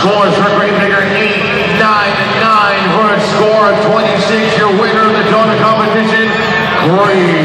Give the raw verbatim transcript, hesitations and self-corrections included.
Scores for Gravedigger eight, nine, nine for a score of twenty-six. Your winner of the Dota competition, Grave.